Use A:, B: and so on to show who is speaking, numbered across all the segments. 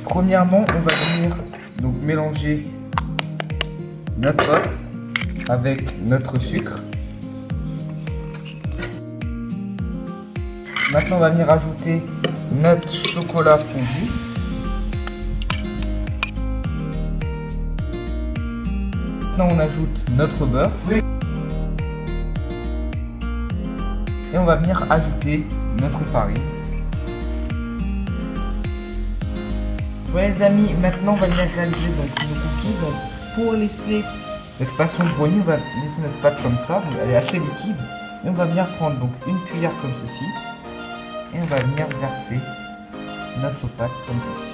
A: Premièrement, on va venir donc mélanger notre œuf avec notre sucre. Maintenant, on va venir ajouter notre chocolat fondu. Maintenant, on ajoute notre beurre. Et on va venir ajouter notre farine. Voilà les amis, maintenant on va venir réaliser donc nos cookies. Donc pour laisser notre façon de brownie, on va laisser notre pâte comme ça, donc elle est assez liquide. Et on va venir prendre donc une cuillère comme ceci. Et on va venir verser notre pâte comme ceci.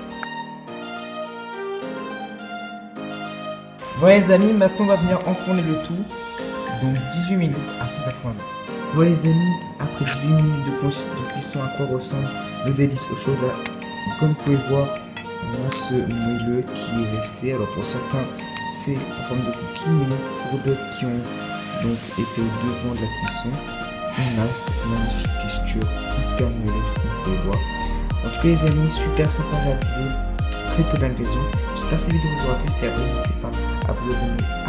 A: Voilà les amis, maintenant on va venir enfourner le tout, donc 18 minutes à 180 degrés. Voilà les amis, après 18 minutes de cuisson, à quoi ressemble le délice au chocolat. Comme vous pouvez voir, on a ce moelleux qui est resté. Alors pour certains c'est en forme de cookie, mais pour d'autres qui ont donc été au devant de la cuisson, on a cette magnifique texture hyper moelleuse comme vous pouvez voir. En tout cas les amis, super sympa à réaliser, très peu d'ingrédients. J'espère que cette vidéo vous aura plu, c'était à vous, n'hésitez pas à vous abonner